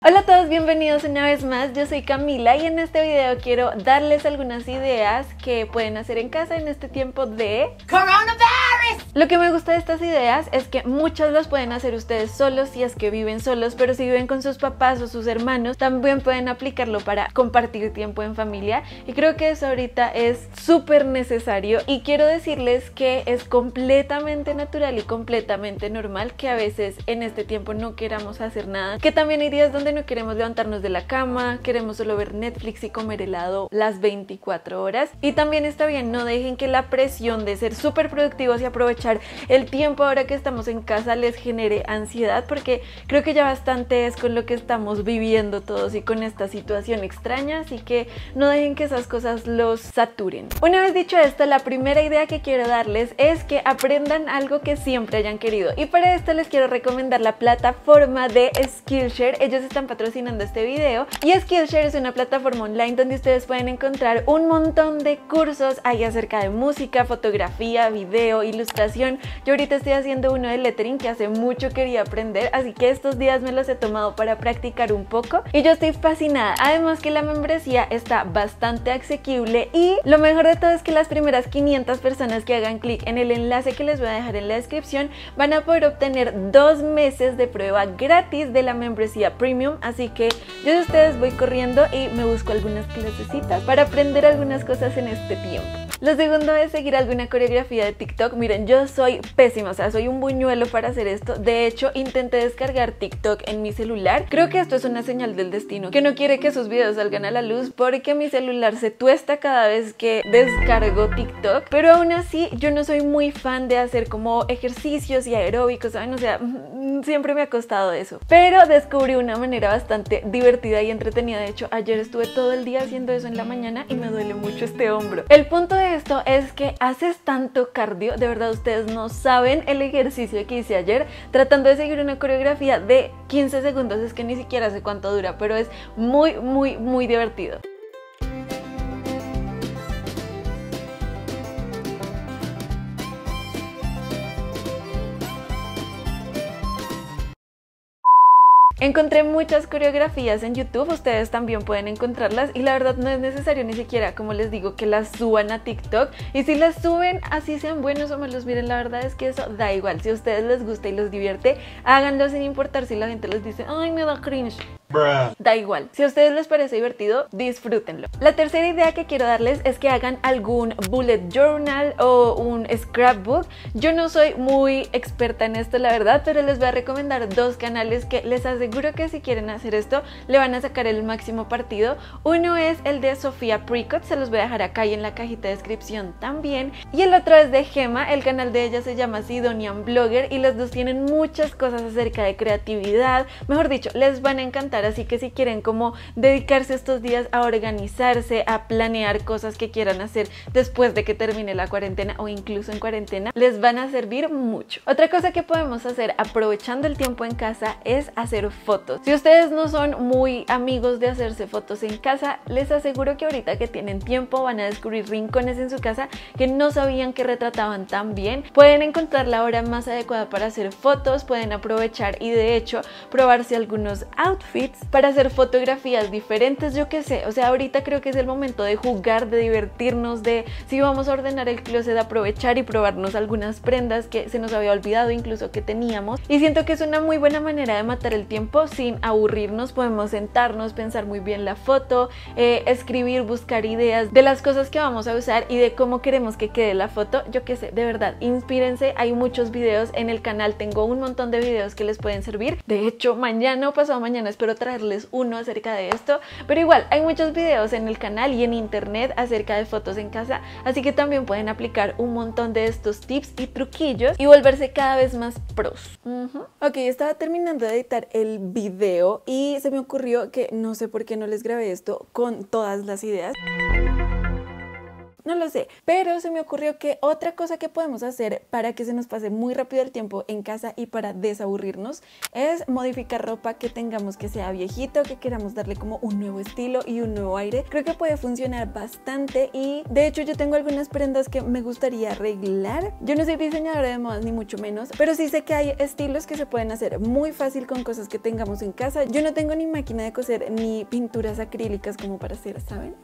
Hola a todos, bienvenidos una vez más, yo soy Camila y en este video quiero darles algunas ideas que pueden hacer en casa en este tiempo de coronavirus. Lo que me gusta de estas ideas es que muchas las pueden hacer ustedes solos si es que viven solos, pero si viven con sus papás o sus hermanos también pueden aplicarlo para compartir tiempo en familia y creo que eso ahorita es súper necesario y quiero decirles que es completamente natural y completamente normal que a veces en este tiempo no queramos hacer nada, que también hay días donde no queremos levantarnos de la cama, queremos solo ver Netflix y comer helado las 24 horas y también está bien, no dejen que la presión de ser súper productivos y aprovechar el tiempo ahora que estamos en casa les genere ansiedad, porque creo que ya bastante es con lo que estamos viviendo todos y con esta situación extraña, así que no dejen que esas cosas los saturen. Una vez dicho esto, la primera idea que quiero darles es que aprendan algo que siempre hayan querido y para esto les quiero recomendar la plataforma de Skillshare. Ellos están patrocinando este video y Skillshare es una plataforma online donde ustedes pueden encontrar un montón de cursos ahí acerca de música, fotografía, video, ilustración. Yo ahorita estoy haciendo uno de lettering que hace mucho quería aprender, así que estos días me los he tomado para practicar un poco y yo estoy fascinada. Además que la membresía está bastante asequible y lo mejor de todo es que las primeras 500 personas que hagan clic en el enlace que les voy a dejar en la descripción van a poder obtener 2 meses de prueba gratis de la membresía premium, así que yo de ustedes voy corriendo y me busco algunas clasecitas para aprender algunas cosas en este tiempo. Lo segundo es seguir alguna coreografía de TikTok. Miren, yo soy pésima, o sea, soy un buñuelo para hacer esto. De hecho, intenté descargar TikTok en mi celular. Creo que esto es una señal del destino, que no quiere que sus videos salgan a la luz porque mi celular se tuesta cada vez que descargo TikTok. Pero aún así, yo no soy muy fan de hacer como ejercicios y aeróbicos, ¿saben? O sea, siempre me ha costado eso. Pero descubrí una manera bastante divertida y entretenida. De hecho, ayer estuve todo el día haciendo eso en la mañana y me duele mucho este hombro. El punto de esto es que haces tanto cardio, de verdad ustedes no saben el ejercicio que hice ayer tratando de seguir una coreografía de 15 segundos, es que ni siquiera sé cuánto dura, pero es muy divertido. Encontré muchas coreografías en YouTube, ustedes también pueden encontrarlas y la verdad no es necesario ni siquiera, como les digo, que las suban a TikTok y si las suben, así sean buenos o malos, miren, la verdad es que eso da igual, si a ustedes les gusta y los divierte, háganlo sin importar si la gente les dice, ay, me da cringe. Da igual, si a ustedes les parece divertido, disfrútenlo. La tercera idea que quiero darles es que hagan algún bullet journal o un scrapbook. Yo no soy muy experta en esto, la verdad, pero les voy a recomendar 2 canales que les aseguro que si quieren hacer esto, le van a sacar el máximo partido. Uno es el de Sofía Pricot, se los voy a dejar acá y en la cajita de descripción también. Y el otro es de Gemma, el canal de ella se llama Sidonian Blogger y los dos tienen muchas cosas acerca de creatividad. Mejor dicho, les van a encantar. Así que si quieren como dedicarse estos días a organizarse, a planear cosas que quieran hacer después de que termine la cuarentena o incluso en cuarentena, les van a servir mucho. Otra cosa que podemos hacer aprovechando el tiempo en casa es hacer fotos. Si ustedes no son muy amigos de hacerse fotos en casa, les aseguro que ahorita que tienen tiempo van a descubrir rincones en su casa que no sabían que retrataban tan bien. Pueden encontrar la hora más adecuada para hacer fotos, pueden aprovechar y de hecho probarse algunos outfits para hacer fotografías diferentes, yo qué sé, o sea, ahorita creo que es el momento de jugar, de divertirnos, de si vamos a ordenar el closet, aprovechar y probarnos algunas prendas que se nos había olvidado incluso que teníamos y siento que es una muy buena manera de matar el tiempo sin aburrirnos. Podemos sentarnos, pensar muy bien la foto, escribir, buscar ideas de las cosas que vamos a usar y de cómo queremos que quede la foto, yo qué sé, de verdad, inspírense, hay muchos videos en el canal, tengo un montón de videos que les pueden servir, de hecho mañana o pasado mañana espero traerles uno acerca de esto, pero igual hay muchos videos en el canal y en internet acerca de fotos en casa, así que también pueden aplicar un montón de estos tips y truquillos y volverse cada vez más pros. Ok, estaba terminando de editar el video y se me ocurrió que no sé por qué no les grabé esto con todas las ideas. no lo sé, pero se me ocurrió que otra cosa que podemos hacer para que se nos pase muy rápido el tiempo en casa y para desaburrirnos es modificar ropa que tengamos que sea viejito, que queramos darle como un nuevo estilo y un nuevo aire. Creo que puede funcionar bastante y de hecho yo tengo algunas prendas que me gustaría arreglar. Yo no soy diseñadora de modas ni mucho menos, pero sí sé que hay estilos que se pueden hacer muy fácil con cosas que tengamos en casa. Yo no tengo ni máquina de coser ni pinturas acrílicas como para hacer, ¿saben?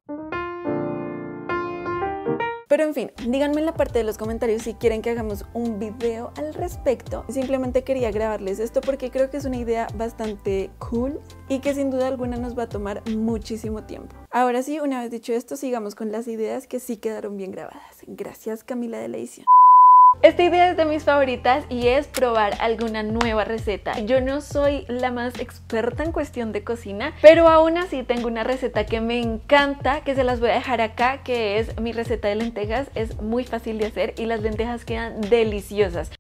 Pero en fin, díganme en la parte de los comentarios si quieren que hagamos un video al respecto. Simplemente quería grabarles esto porque creo que es una idea bastante cool y que sin duda alguna nos va a tomar muchísimo tiempo. Ahora sí, una vez dicho esto, sigamos con las ideas que sí quedaron bien grabadas. Gracias, Camila, de la edición. Esta idea es de mis favoritas y es probar alguna nueva receta. Yo no soy la más experta en cuestión de cocina, pero aún así tengo una receta que me encanta, que se las voy a dejar acá, que es mi receta de lentejas. Es muy fácil de hacer y las lentejas quedan deliciosas.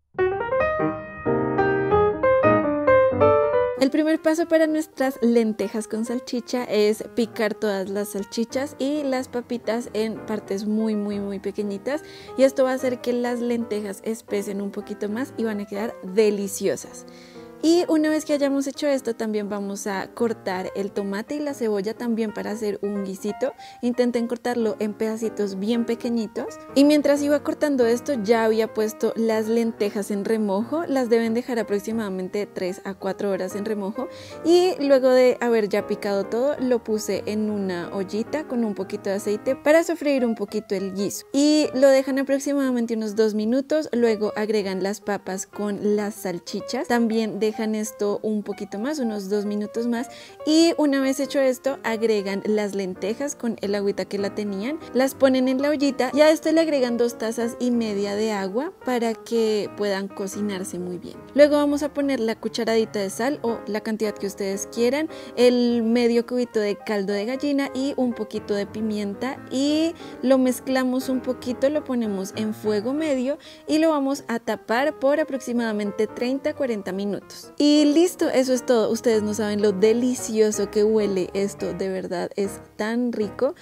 El primer paso para nuestras lentejas con salchicha es picar todas las salchichas y las papitas en partes muy pequeñitas, y esto va a hacer que las lentejas espesen un poquito más y van a quedar deliciosas. Y una vez que hayamos hecho esto, también vamos a cortar el tomate y la cebolla también para hacer un guisito. Intenten cortarlo en pedacitos bien pequeñitos. Y mientras iba cortando esto, ya había puesto las lentejas en remojo. Las deben dejar aproximadamente 3 a 4 horas en remojo. Y luego de haber ya picado todo, lo puse en una ollita con un poquito de aceite para sofreír un poquito el guiso. Y lo dejan aproximadamente unos 2 minutos. Luego agregan las papas con las salchichas. También dejan esto un poquito más, unos 2 minutos más, y una vez hecho esto agregan las lentejas con el agüita que la tenían, las ponen en la ollita y a esto le agregan 2,5 tazas de agua para que puedan cocinarse muy bien. Luego vamos a poner la cucharadita de sal o la cantidad que ustedes quieran, el medio cubito de caldo de gallina y un poquito de pimienta, y lo mezclamos un poquito, lo ponemos en fuego medio y lo vamos a tapar por aproximadamente 30-40 minutos. Y listo, eso es todo. Ustedes no saben lo delicioso que huele esto, de verdad es tan rico.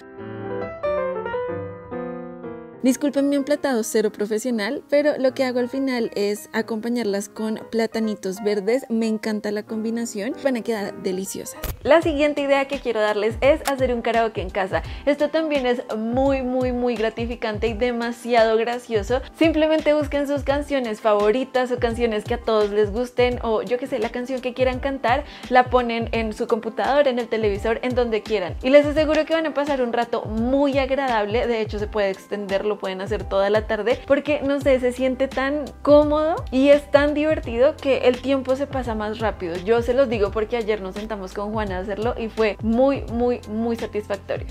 Disculpen mi emplatado cero profesional, pero lo que hago al final es acompañarlas con platanitos verdes. Me encanta la combinación, van a quedar deliciosas. La siguiente idea que quiero darles es hacer un karaoke en casa. Esto también es muy gratificante y demasiado gracioso. Simplemente busquen sus canciones favoritas o canciones que a todos les gusten, o yo que sé, la canción que quieran cantar, la ponen en su computador, en el televisor, en donde quieran. Y les aseguro que van a pasar un rato muy agradable. De hecho, se puede extender, lo pueden hacer toda la tarde porque no sé, se siente tan cómodo y es tan divertido que el tiempo se pasa más rápido. Yo se los digo porque ayer nos sentamos con Juana a hacerlo y fue muy satisfactorio.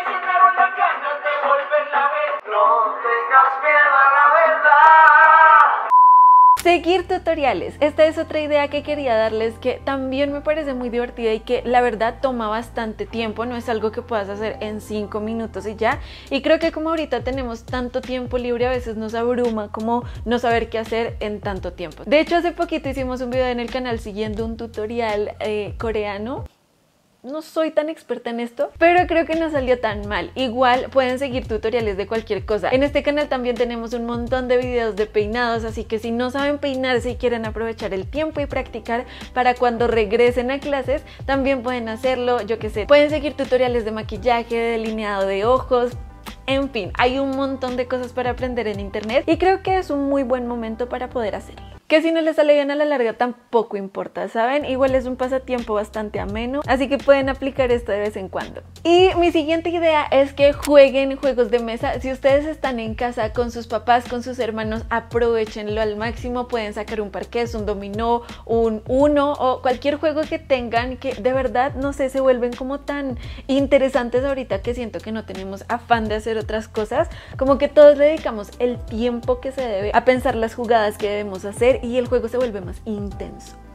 Seguir tutoriales. Esta es otra idea que quería darles, que también me parece muy divertida y que la verdad toma bastante tiempo. No es algo que puedas hacer en 5 minutos y ya. Y creo que como ahorita tenemos tanto tiempo libre, a veces nos abruma como no saber qué hacer en tanto tiempo. De hecho, hace poquito hicimos un video en el canal siguiendo un tutorial coreano. No soy tan experta en esto, pero creo que no salió tan mal. Igual pueden seguir tutoriales de cualquier cosa. En este canal también tenemos un montón de videos de peinados, así que si no saben peinarse y quieren aprovechar el tiempo y practicar para cuando regresen a clases, también pueden hacerlo. Yo qué sé, pueden seguir tutoriales de maquillaje, de delineado de ojos. En fin, hay un montón de cosas para aprender en internet y creo que es un muy buen momento para poder hacerlo. Que si no les sale bien a la larga tampoco importa, ¿saben? Igual es un pasatiempo bastante ameno, así que pueden aplicar esto de vez en cuando. Y mi siguiente idea es que jueguen juegos de mesa. Si ustedes están en casa con sus papás, con sus hermanos, aprovechenlo al máximo. Pueden sacar un parqués, un dominó, un uno o cualquier juego que tengan, que de verdad, no sé, se vuelven como tan interesantes ahorita que siento que no tenemos afán de hacer otras cosas, como que todos le dedicamos el tiempo que se debe a pensar las jugadas que debemos hacer y el juego se vuelve más intenso.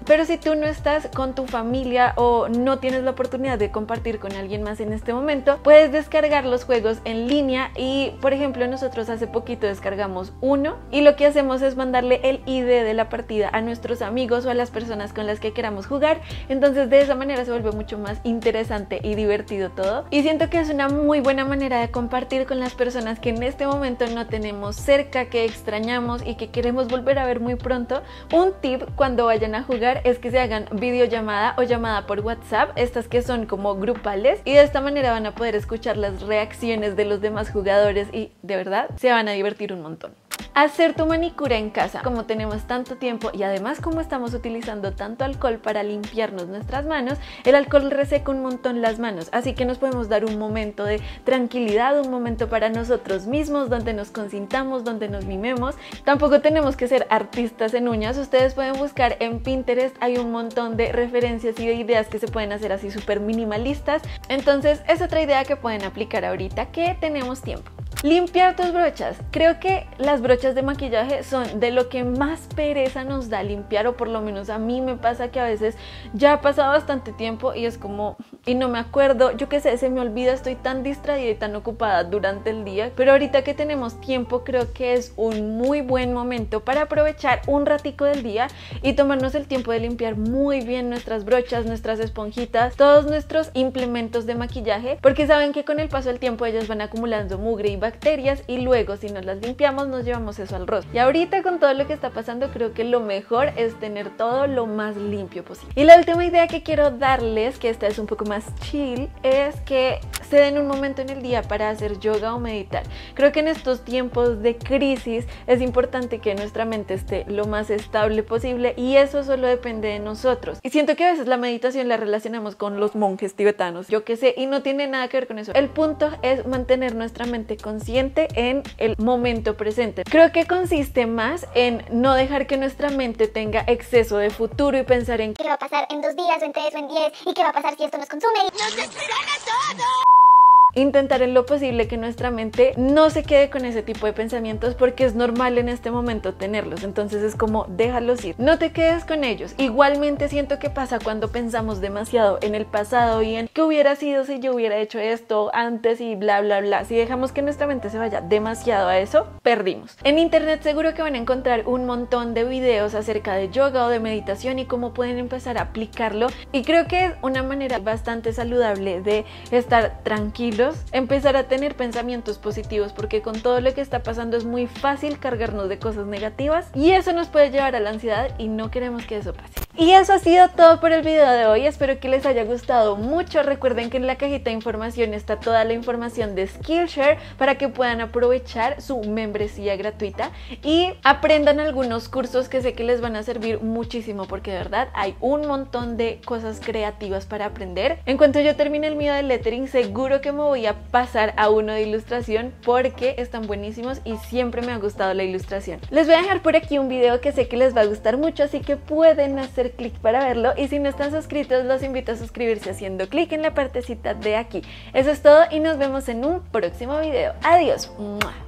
Pero si tú no estás con tu familia o no tienes la oportunidad de compartir con alguien más en este momento, puedes descargar los juegos en línea y, por ejemplo, nosotros hace poquito descargamos uno y lo que hacemos es mandarle el ID de la partida a nuestros amigos o a las personas con las que queramos jugar. Entonces de esa manera se vuelve mucho más interesante y divertido todo, y siento que es una muy buena manera de compartir con las personas que en este momento no tenemos cerca, que extrañamos y que queremos volver a ver muy pronto. Un tip cuando vayan a jugar es que se hagan videollamada o llamada por WhatsApp, estas que son como grupales, y de esta manera van a poder escuchar las reacciones de los demás jugadores y de verdad se van a divertir un montón. Hacer tu manicura en casa. Como tenemos tanto tiempo y además como estamos utilizando tanto alcohol para limpiarnos nuestras manos, el alcohol reseca un montón las manos, así que nos podemos dar un momento de tranquilidad, un momento para nosotros mismos, donde nos consintamos, donde nos mimemos. Tampoco tenemos que ser artistas en uñas, ustedes pueden buscar en Pinterest, hay un montón de referencias y de ideas que se pueden hacer así súper minimalistas. Entonces es otra idea que pueden aplicar ahorita que tenemos tiempo. Limpiar tus brochas. Creo que las brochas de maquillaje son de lo que más pereza nos da limpiar, o por lo menos a mí me pasa que a veces ya ha pasado bastante tiempo y es como, y no me acuerdo, yo qué sé, se me olvida, estoy tan distraída y tan ocupada durante el día, pero ahorita que tenemos tiempo creo que es un muy buen momento para aprovechar un ratico del día y tomarnos el tiempo de limpiar muy bien nuestras brochas, nuestras esponjitas, todos nuestros implementos de maquillaje, porque saben que con el paso del tiempo ellas van acumulando mugre y bacterias y luego si no las limpiamos nos llevamos eso al rostro. Y ahorita con todo lo que está pasando creo que lo mejor es tener todo lo más limpio posible. Y la última idea que quiero darles, que esta es un poco más chill, es que se den un momento en el día para hacer yoga o meditar. Creo que en estos tiempos de crisis es importante que nuestra mente esté lo más estable posible y eso solo depende de nosotros. Y siento que a veces la meditación la relacionamos con los monjes tibetanos, yo qué sé, y no tiene nada que ver con eso. El punto es mantener nuestra mente consciente en el momento presente. Creo que consiste más en no dejar que nuestra mente tenga exceso de futuro y pensar en ¿qué va a pasar en 2 días o en 3 o en 10? ¿Y qué va a pasar si esto nos consume? ¡Nos destrona todo! intentar en lo posible que nuestra mente no se quede con ese tipo de pensamientos, porque es normal en este momento tenerlos. Entonces es como déjalos ir, no te quedes con ellos. Igualmente siento que pasa cuando pensamos demasiado en el pasado y en qué hubiera sido si yo hubiera hecho esto antes y bla bla bla. Si dejamos que nuestra mente se vaya demasiado a eso, perdimos. En internet seguro que van a encontrar un montón de videos acerca de yoga o de meditación y cómo pueden empezar a aplicarlo, y creo que es una manera bastante saludable de estar tranquilos, empezar a tener pensamientos positivos, porque con todo lo que está pasando es muy fácil cargarnos de cosas negativas y eso nos puede llevar a la ansiedad y no queremos que eso pase. Y eso ha sido todo por el video de hoy, espero que les haya gustado mucho. Recuerden que en la cajita de información está toda la información de Skillshare para que puedan aprovechar su membresía gratuita y aprendan algunos cursos que sé que les van a servir muchísimo, porque de verdad hay un montón de cosas creativas para aprender. En cuanto yo termine el mío de lettering, seguro que me voy a pasar a uno de ilustración porque están buenísimos y siempre me ha gustado la ilustración. Les voy a dejar por aquí un video que sé que les va a gustar mucho, así que pueden hacer clic para verlo, y si no están suscritos los invito a suscribirse haciendo clic en la partecita de aquí. Eso es todo y nos vemos en un próximo video. Adiós. ¡Mua!